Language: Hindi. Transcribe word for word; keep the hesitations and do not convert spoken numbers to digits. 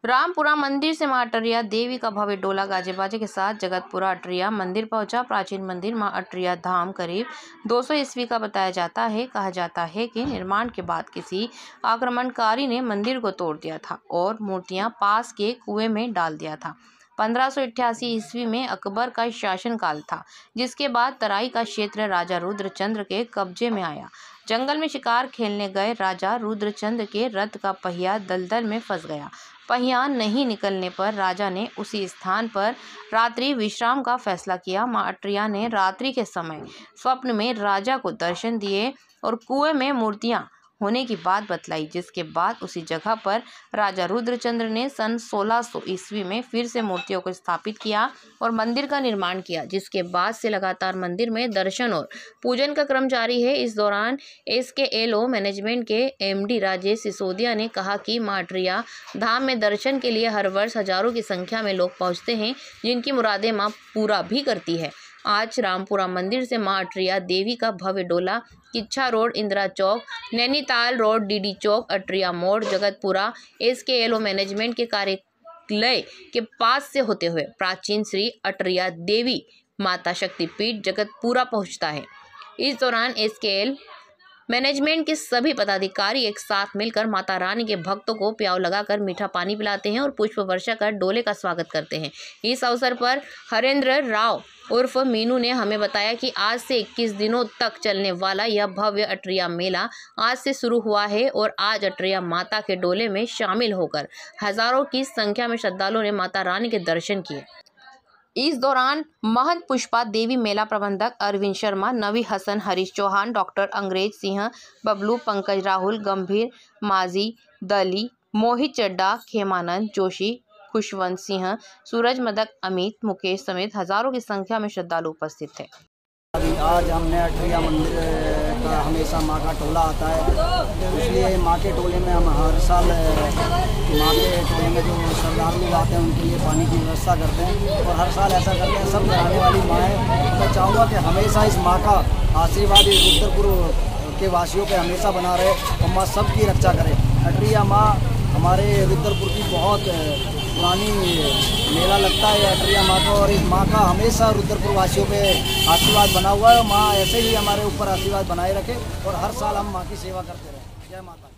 रामपुरा मंदिर से मां अटरिया देवी का भव्य डोला गाजे बाजे के साथ जगतपुरा अटरिया मंदिर पहुंचा। प्राचीन मंदिर मां अटरिया धाम करीब दो सौ ईस्वी का बताया जाता है। कहा जाता है कि निर्माण के बाद किसी आक्रमणकारी ने मंदिर को तोड़ दिया था और मूर्तियां पास के कुएं में डाल दिया था। पंद्रह सौ अट्ठासी ईस्वी में अकबर का शासनकाल था, जिसके बाद तराई का क्षेत्र राजा रुद्रचंद्र के कब्जे में आया। जंगल में शिकार खेलने गए राजा रुद्रचंद्र के रथ का पहिया दलदल में फंस गया। पहिया नहीं निकलने पर राजा ने उसी स्थान पर रात्रि विश्राम का फैसला किया। मां अटरिया ने रात्रि के समय स्वप्न में राजा को दर्शन दिए और कुएं में मूर्तियां होने की बात बतलाई, जिसके बाद उसी जगह पर राजा रुद्रचंद्र ने सन सोलह सौ ईस्वी में फिर से मूर्तियों को स्थापित किया और मंदिर का निर्माण किया, जिसके बाद से लगातार मंदिर में दर्शन और पूजन का क्रम जारी है। इस दौरान एसकेएलओ मैनेजमेंट के एमडी राजेश सिसोदिया ने कहा कि मां अटरिया धाम में दर्शन के लिए हर वर्ष हजारों की संख्या में लोग पहुंचते हैं, जिनकी मुरादें मां पूरा भी करती है। आज रामपुरा मंदिर से मां अटरिया देवी का भव्य डोला Kichha road, Indira Chowk, Nainital road, DD Chowk, Atariya Mor, Jagatpura एसकेएलओ management के कार्यालय के पास से होते हुए प्राचीन श्री अटरिया देवी माता शक्तिपीठ जगतपुरा पहुंचता है। इस दौरान एसकेएल मैनेजमेंट के सभी पदाधिकारी एक साथ मिलकर माता रानी के भक्तों को प्याव लगाकर मीठा पानी पिलाते हैं और पुष्प वर्षा कर डोले का स्वागत करते हैं। इस अवसर पर हरेंद्र राव उर्फ मीनू ने हमें बताया कि आज से इक्कीस दिनों तक चलने वाला यह भव्य अटरिया मेला आज से शुरू हुआ है और आज अटरिया माता के डोले में शामिल होकर हजारों की संख्या में श्रद्धालुओं ने माता रानी के दर्शन किए। इस दौरान महंत पुष्पा देवी मेला प्रबंधक अरविंद शर्मा, नवी हसन, हरीश चौहान, डॉक्टर अंग्रेज सिंह, बबलू, पंकज, राहुल गंभीर, माजी दली, मोहित चड्डा, खेमानंद जोशी, खुशवंत सिंह, सूरज मदक, अमित, मुकेश समेत हजारों की संख्या में श्रद्धालु उपस्थित थे। आज हमने अटरिया मंदिर का हमेशा माँ का टोला आता है, इसलिए माँ के टोले में हम हर साल माँ के टोले में जो श्रद्धालु लोग आते हैं उनके लिए पानी की व्यवस्था करते हैं और हर साल ऐसा करते हैं। सब कराने वाली माँ है। मैं चाहूँगा कि हमेशा इस माँ का आशीर्वाद रुद्रपुर के वासियों पे हमेशा बना रहे और माँ सबकी रक्षा करे। अटरिया माँ हमारे रुद्रपुर की बहुत पुरानी मेला लगता है अटरिया माँ का और इस माँ का हमेशा रुद्रपुर वासियों पे आशीर्वाद बना हुआ है और माँ ऐसे ही हमारे ऊपर आशीर्वाद बनाए रखे और हर साल हम माँ की सेवा करते रहे। जय माता।